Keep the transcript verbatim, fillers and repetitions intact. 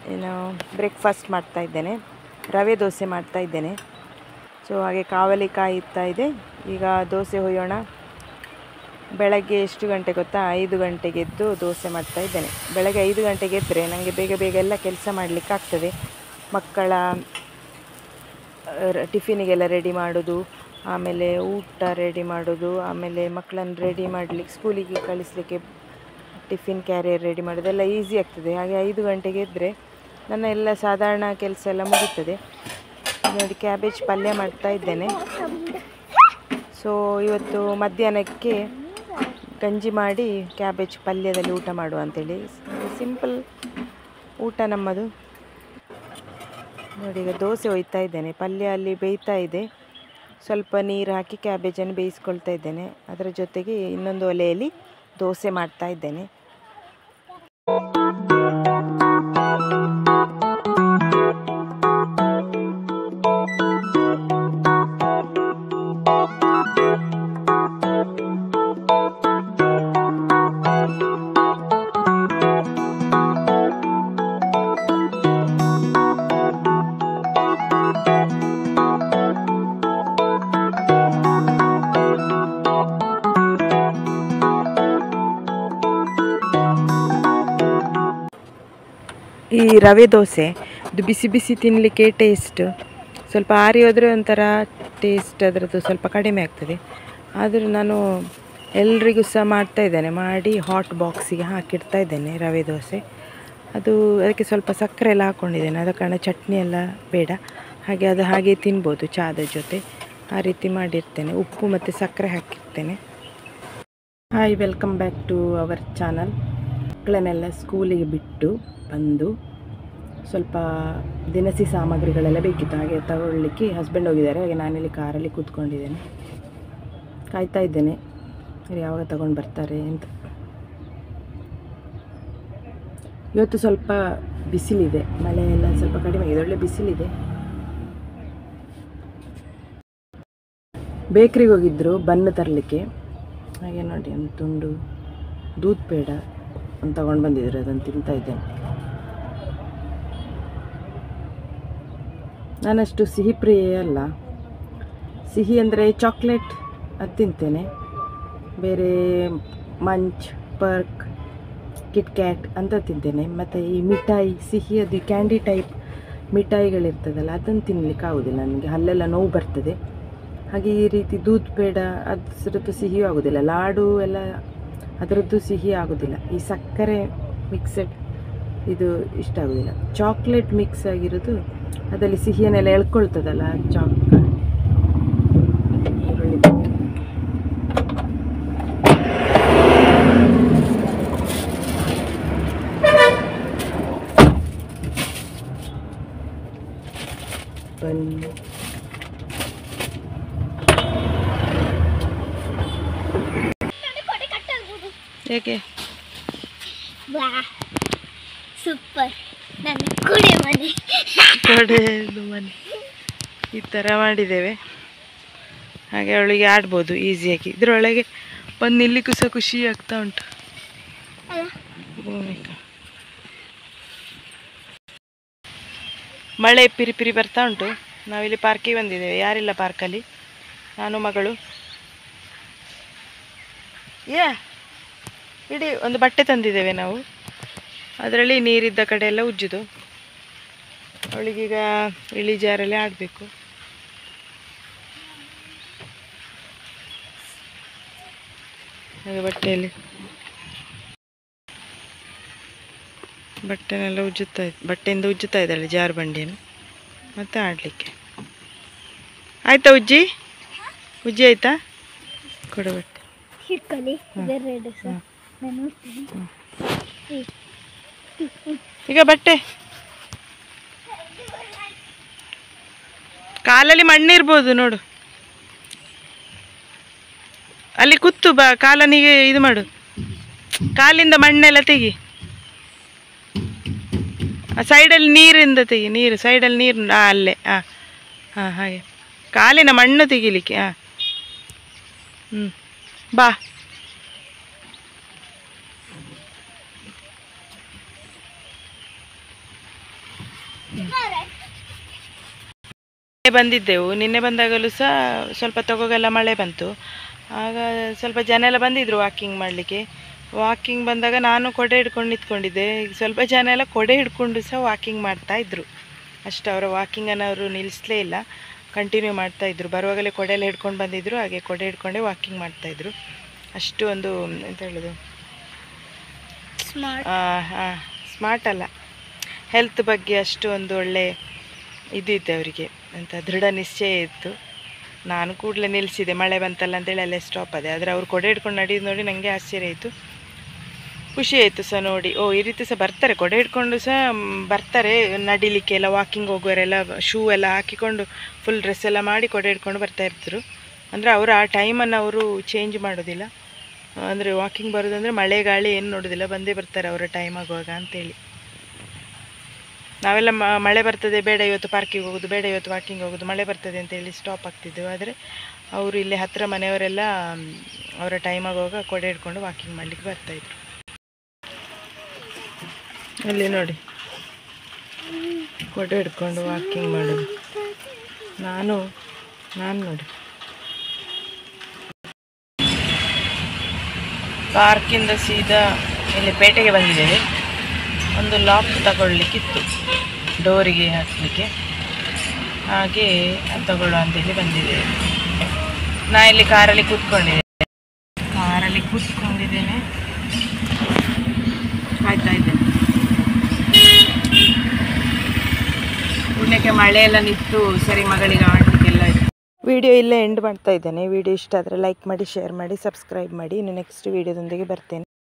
ಏನು ಬ್ರೇಕ್ಫಾಸ್ಟ್ ಮಾಡ್ತಾ ಇದ್ದೇನೆ, ರವೆ ದೋಸೆ ಮಾಡ್ತಾ ಇದ್ದೇನೆ. ಸೊ ಹಾಗೆ ಕಾವಲಿ ಕಾಯುತ್ತಾ ಇದೆ. ಈಗ ದೋಸೆ ಹೊಯ್ಯೋಣ. ಬೆಳಗ್ಗೆ ಎಷ್ಟು ಗಂಟೆ ಗೊತ್ತಾ? ಐದು ಗಂಟೆಗೆ ಎದ್ದು ದೋಸೆ ಮಾಡ್ತಾ ಇದ್ದೇನೆ. ಬೆಳಗ್ಗೆ ಐದು ಗಂಟೆಗೆ ಎದ್ದರೆ ನನಗೆ ಬೇಗ ಬೇಗ ಎಲ್ಲ ಕೆಲಸ ಮಾಡಲಿಕ್ಕಾಗ್ತದೆ. ಮಕ್ಕಳ ಟಿಫಿನಿಗೆಲ್ಲ ರೆಡಿ ಮಾಡೋದು, ಆಮೇಲೆ ಊಟ ರೆಡಿ ಮಾಡೋದು, ಆಮೇಲೆ ಮಕ್ಕಳನ್ನು ರೆಡಿ ಮಾಡಲಿಕ್ಕೆ ಸ್ಕೂಲಿಗೆ ಕಳಿಸಲಿಕ್ಕೆ ಟಿಫಿನ್ ಕ್ಯಾರಿಯರ್ ರೆಡಿ ಮಾಡೋದೆಲ್ಲ ಈಸಿ ಆಗ್ತದೆ. ಹಾಗೆ ಐದು ಗಂಟೆಗೆ ಎದ್ದರೆ ನನ್ನ ಎಲ್ಲ ಸಾಧಾರಣ ಕೆಲಸ ಎಲ್ಲ ಮುಗೀತದೆ. ನೋಡಿ, ಕ್ಯಾಬೇಜ್ ಪಲ್ಯ ಮಾಡ್ತಾ ಇದ್ದೇನೆ. ಸೊ ಇವತ್ತು ಮಧ್ಯಾಹ್ನಕ್ಕೆ ಗಂಜಿ ಮಾಡಿ ಕ್ಯಾಬೇಜ್ ಪಲ್ಯದಲ್ಲಿ ಊಟ ಮಾಡುವ ಅಂಥೇಳಿ. ಸಿಂಪಲ್ ಊಟ ನಮ್ಮದು. ನೋಡಿ, ಈಗ ದೋಸೆ ಒಯ್ತಾ ಇದ್ದೇನೆ. ಪಲ್ಯ ಅಲ್ಲಿ ಬೇಯ್ತಾ ಇದೆ. ಸ್ವಲ್ಪ ನೀರು ಹಾಕಿ ಕ್ಯಾಬೇಜನ್ನು ಬೇಯಿಸ್ಕೊಳ್ತಾ ಇದ್ದೇನೆ. ಅದರ ಜೊತೆಗೆ ಇನ್ನೊಂದು ಒಲೆಯಲ್ಲಿ ದೋಸೆ ಮಾಡ್ತಾ ಇದ್ದೇನೆ. ಈ ರವೆ ದೋಸೆ ಇದು ಬಿಸಿ ಬಿಸಿ ತಿನ್ನಲಿಕ್ಕೆ ಟೇಸ್ಟ್, ಸ್ವಲ್ಪ ಆರಿ ಹೋದರೆ ಒಂಥರ ಟೇಸ್ಟ್ ಅದರದ್ದು ಸ್ವಲ್ಪ ಕಡಿಮೆ ಆಗ್ತದೆ. ಆದರೂ ನಾನು ಎಲ್ರಿಗೂ ಸಹ ಮಾಡ್ತಾ ಇದ್ದೇನೆ. ಮಾಡಿ ಹಾಟ್ ಬಾಕ್ಸಿಗೆ ಹಾಕಿಡ್ತಾ ಇದ್ದೇನೆ ರವೆ ದೋಸೆ. ಅದು ಅದಕ್ಕೆ ಸ್ವಲ್ಪ ಸಕ್ಕರೆ ಎಲ್ಲ ಹಾಕ್ಕೊಂಡಿದ್ದೇನೆ. ಆದ ಕಾರಣ ಚಟ್ನಿ ಎಲ್ಲ ಬೇಡ, ಹಾಗೆ ಅದು ಹಾಗೆ ತಿನ್ಬೋದು ಚಾದ ಜೊತೆ. ಆ ರೀತಿ ಮಾಡಿರ್ತೇನೆ. ಉಪ್ಪು ಮತ್ತು ಸಕ್ಕರೆ ಹಾಕಿರ್ತೇನೆ. Hi, welcome back to our channel. ಮಕ್ಕಳನ್ನೆಲ್ಲ ಸ್ಕೂಲಿಗೆ ಬಿಟ್ಟು ಬಂದು ಸ್ವಲ್ಪ ದಿನಸಿ ಸಾಮಗ್ರಿಗಳೆಲ್ಲ ಬೇಕಿತ್ತು, ಹಾಗೆ ತಗೊಳ್ಳಿಕ್ಕೆ ಹಸ್ಬೆಂಡ್ ಹೋಗಿದ್ದಾರೆ. ಹಾಗೆ ನಾನಿಲ್ಲಿ ಕಾರಲ್ಲಿ ಕೂತ್ಕೊಂಡಿದ್ದೇನೆ, ಕಾಯ್ತಾ ಇದ್ದೇನೆ ಯಾವಾಗ ತಗೊಂಡು ಬರ್ತಾರೆ ಅಂತ. ಇವತ್ತು ಸ್ವಲ್ಪ ಬಿಸಿಲಿದೆ, ಮಳೆ ಎಲ್ಲ ಸ್ವಲ್ಪ ಕಡಿಮೆ ಆಗಿದೆ, ಒಳ್ಳೆ ಬಿಸಿಲಿದೆ. ಬೇಕ್ರಿಗೆ ಹೋಗಿದ್ದರು ಬನ್ನು ತರಲಿಕ್ಕೆ. ಹಾಗೆ ನೋಡಿ, ಒಂದು ತುಂಡು ದೂದ್ ಪೇಡ ಅಂತ ತಗೊಂಡು ಬಂದಿದ್ರು, ಅದನ್ನು ತಿಂತಾ ಇದ್ದೇನೆ. ನಾನಷ್ಟು ಸಿಹಿ ಪ್ರಿಯೆ ಅಲ್ಲ. ಸಿಹಿ ಅಂದರೆ ಚಾಕ್ಲೇಟ್ ಅದು ತಿಂತೇನೆ, ಬೇರೆ ಮಂಚ್, ಪರ್ಕ್, ಕಿಟ್ ಕ್ಯಾಟ್ ಅಂತ ತಿಂತೇನೆ. ಮತ್ತು ಈ ಮಿಠಾಯಿ ಸಿಹಿ, ಅದು ಕ್ಯಾಂಡಿ ಟೈಪ್ ಮಿಠಾಯಿಗಳಿರ್ತದಲ್ಲ, ಅದನ್ನು ತಿನ್ನಲಿಕ್ಕೆ ಆಗೋದಿಲ್ಲ ನನಗೆ, ಹಲ್ಲೆಲ್ಲ ನೋವು ಬರ್ತದೆ. ಹಾಗೆ ಈ ರೀತಿ ದೂದ್ ಪೇಡ ಅದರದ್ದು ಸಿಹಿಯೂ ಆಗೋದಿಲ್ಲ, ಲಾಡು ಎಲ್ಲ ಅದರದ್ದು ಸಿಹಿ ಆಗೋದಿಲ್ಲ. ಈ ಸಕ್ಕರೆ ಮಿಕ್ಸೆಡ್ ಇದು ಇಷ್ಟ ಆಗೋದಿಲ್ಲ. ಚಾಕ್ಲೇಟ್ ಮಿಕ್ಸ್ ಆಗಿರೋದು ಅದರಲ್ಲಿ ಸಿಹಿಯನ್ನೆಲ್ಲ ಎಳ್ಕೊಳ್ತದಲ್ಲ ಚಾಕ್. ಬನ್ನಿ, ಹೇಗೆ ಸೂಪರ್. ನನ್ನ ಕೊಡೆ ಮನೆ ಕೊಡೆದು ಮನೆ ಈ ಥರ ಮಾಡಿದ್ದೇವೆ. ಹಾಗೆ ಅವಳಿಗೆ ಆಡ್ಬೋದು ಈಸಿಯಾಗಿ. ಇದರೊಳಗೆ ಒಂದು ನಿಲ್ಲಿಕ್ಕೂ ಸಹ ಖುಷಿ ಆಗ್ತಾ ಉಂಟು. ಭೂಮಿಕಾ, ಮಳೆ ಪಿರಿ ಪಿರಿ ಬರ್ತಾ ಉಂಟು. ನಾವಿಲ್ಲಿ ಪಾರ್ಕಿಗೆ ಬಂದಿದ್ದೇವೆ, ಯಾರಿಲ್ಲ ಪಾರ್ಕಲ್ಲಿ, ನಾನು ಮಗಳು. ಯಾ ಇಡೀ ಒಂದು ಬಟ್ಟೆ ತಂದಿದ್ದೇವೆ ನಾವು, ಅದರಲ್ಲಿ ನೀರಿದ್ದ ಕಡೆ ಎಲ್ಲ ಉಜ್ಜುದು. ಅವಳಿಗೀಗ ಇಳಿಜಾರಲ್ಲಿ ಆಡಬೇಕು. ಹಾಗೆ ಬಟ್ಟೆಯಲ್ಲಿ ಬಟ್ಟೆನೆಲ್ಲ ಉಜ್ಜುತ್ತಾ ಇದ್ದ ಬಟ್ಟೆಯಿಂದ ಉಜ್ಜುತ್ತಾ ಇದ್ದಾಳೆ ಜಾರು ಬಂಡಿಯನ್ನು, ಮತ್ತೆ ಆಡಲಿಕ್ಕೆ. ಆಯಿತಾ ಉಜ್ಜಿ? ಉಜ್ಜಿ ಆಯಿತಾ? ಕೊಡು ಬಟ್ಟೆ. ಈಗ ಬಟ್ಟೆ ಕಾಲಲ್ಲಿ ಮಣ್ಣಿರ್ಬೋದು ನೋಡು, ಅಲ್ಲಿ ಕೂತು ಬಾ, ಕಾಲನಿಗೆ ಇದು ಮಾಡು, ಕಾಲಿಂದ ಮಣ್ಣೆಲ್ಲ ತೆಗಿ. ಸೈಡಲ್ಲಿ ನೀರಿಂದ ತೆಗಿ, ನೀರು ಸೈಡಲ್ಲಿ ನೀರು, ಹಾಂ ಅಲ್ಲೇ, ಹಾಂ ಹಾಂ ಹಾಗೆ ಕಾಲಿನ ಮಣ್ಣು ತೆಗಿಲಿಕ್ಕೆ. ಹಾಂ ಹ್ಞೂ ಬಾ. ಬಂದಿದ್ದೆವು. ನಿನ್ನೆ ಬಂದಾಗಲೂ ಸಹ ಸ್ವಲ್ಪ ತಗೋಗೆಲ್ಲ ಮಳೆ ಬಂತು. ಆಗ ಸ್ವಲ್ಪ ಜನ ಎಲ್ಲ ಬಂದಿದ್ರು ವಾಕಿಂಗ್ ಮಾಡಲಿಕ್ಕೆ. ವಾಕಿಂಗ್ ಬಂದಾಗ ನಾನು ಕೊಡೆ ಹಿಡ್ಕೊಂಡು ನಿಂತ್ಕೊಂಡಿದ್ದೆ. ಈಗ ಸ್ವಲ್ಪ ಜನ ಎಲ್ಲ ಕೊಡೆ ಹಿಡ್ಕೊಂಡು ಸಹ ವಾಕಿಂಗ್ ಮಾಡ್ತಾಯಿದ್ರು. ಅಷ್ಟು ಅವರ ವಾಕಿಂಗನ್ನು ಅವರು ನಿಲ್ಲಿಸಲೇ ಇಲ್ಲ, ಕಂಟಿನ್ಯೂ ಮಾಡ್ತಾಯಿದ್ರು. ಬರುವಾಗಲೇ ಕೊಡೆ ಎಲ್ಲ ಹಿಡ್ಕೊಂಡು ಬಂದಿದ್ದರು, ಹಾಗೆ ಕೊಡೆ ಹಿಡ್ಕೊಂಡೇ ವಾಕಿಂಗ್ ಮಾಡ್ತಾಯಿದ್ರು. ಅಷ್ಟು ಒಂದು ಎಂತ ಹೇಳೋದು, ಹಾಂ ಸ್ಮಾರ್ಟ್ ಅಲ್ಲ, ಹೆಲ್ತ್ ಬಗ್ಗೆ ಅಷ್ಟು ಒಂದು ಒಳ್ಳೆ ಇದಿತ್ತು ಅವರಿಗೆ, ಅಂತ ದೃಢ ನಿಶ್ಚಯ ಇತ್ತು. ನಾನು ಕೂಡಲೇ ನಿಲ್ಲಿಸಿದೆ, ಮಳೆ ಬಂತಲ್ಲ ಅಂತೇಳಿ ಅಲ್ಲೇ ಸ್ಟಾಪ್ ಅದೇ. ಆದರೆ ಅವ್ರು ಕೊಡೆ ಹಿಡ್ಕೊಂಡು ನಡೆಯೋದು ನೋಡಿ ನನಗೆ ಆಶ್ಚರ್ಯ ಆಯಿತು, ಖುಷಿ ಆಯಿತು ಸಹ ನೋಡಿ. ಓ ಈ ರೀತಿ ಸಹ ಬರ್ತಾರೆ, ಕೊಡೆ ಹಿಡ್ಕೊಂಡು ಸಹ ಬರ್ತಾರೆ ನಡಿಲಿಕ್ಕೆ ಎಲ್ಲ. ವಾಕಿಂಗ್ ಹೋಗೋರೆಲ್ಲ ಶೂ ಎಲ್ಲ ಹಾಕಿಕೊಂಡು ಫುಲ್ ಡ್ರೆಸ್ ಎಲ್ಲ ಮಾಡಿ ಕೊಡೆ ಹಿಡ್ಕೊಂಡು ಬರ್ತಾ ಇರ್ತಾರೆ. ಅಂದರೆ ಅವರು ಆ ಟೈಮನ್ನು ಅವರು ಚೇಂಜ್ ಮಾಡೋದಿಲ್ಲ. ಅಂದರೆ ವಾಕಿಂಗ್ ಬರೋದಂದರೆ ಮಳೆ ಗಾಳಿ ಏನು ನೋಡೋದಿಲ್ಲ, ಬಂದೇ ಬರ್ತಾರೆ ಅವರ ಟೈಮ್ ಆಗುವಾಗ ಅಂತೇಳಿ. ನಾವೆಲ್ಲ ಮಳೆ ಬರ್ತದೆ ಬೇಡ ಇವತ್ತು ಪಾರ್ಕಿಗೆ ಹೋಗೋದು, ಬೇಡ ಇವತ್ತು ವಾಕಿಂಗ್ ಹೋಗೋದು, ಮಳೆ ಬರ್ತದೆ ಅಂತೇಳಿ ಸ್ಟಾಪ್ ಆಗ್ತಿದ್ದೆವು. ಆದರೆ ಅವರು ಇಲ್ಲಿ ಹತ್ತಿರ ಮನೆಯವರೆಲ್ಲ ಅವರ ಟೈಮ್ ಆಗುವಾಗ ಕೊಡೆ ಹಿಡ್ಕೊಂಡು ವಾಕಿಂಗ್ ಮಾಡಲಿಕ್ಕೆ ಬರ್ತಾಯಿದ್ರು. ಅಲ್ಲಿ ನೋಡಿ ಕೊಡೆ ಹಿಡ್ಕೊಂಡು ವಾಕಿಂಗ್ ಮಾಡೋದು. ನಾನು ನಾನು ನೋಡಿ ಪಾರ್ಕಿಂದ ಸೀದಾ ಇಲ್ಲಿ ಪೇಟೆಗೆ ಬಂದಿದ್ದೇವೆ. ಒಂದು ಲಾಕ್ ತಗೊಳ್ಳಿಕ್ಕಿತ್ತು ಡೋರಿಗೆ ಹಾಕಲಿಕ್ಕೆ, ಹಾಗೆ ತಗೊಳ್ಳುವ ಅಂತೇಳಿ ಬಂದಿದ್ದೇವೆ. ನಾ ಇಲ್ಲಿ ಕಾರಲ್ಲಿ ಕೂತ್ಕೊಂಡಿದ್ದೇನೆ ಕಾರಲ್ಲಿ ಕೂತ್ಕೊಂಡಿದ್ದೇನೆ ಕಾಯ್ತಾ ಇದ್ದೇನೆ. ಪುಣ್ಯಕ್ಕೆ ಮಳೆ ಎಲ್ಲ ನಿಂತು ಸರಿ ಮಗಳಿಗೆ ಆಡಲಿಕ್ಕೆಲ್ಲ ಇತ್ತು. ವಿಡಿಯೋ ಇಲ್ಲೇ ಎಂಡ್ ಮಾಡ್ತಾ ಇದ್ದೇನೆ. ವಿಡಿಯೋ ಇಷ್ಟ ಆದರೆ ಲೈಕ್ ಮಾಡಿ, ಶೇರ್ ಮಾಡಿ, ಸಬ್ಸ್ಕ್ರೈಬ್ ಮಾಡಿ. ಇನ್ನು ನೆಕ್ಸ್ಟ್ ವಿಡಿಯೋದೊಂದಿಗೆ ಬರ್ತೇನೆ.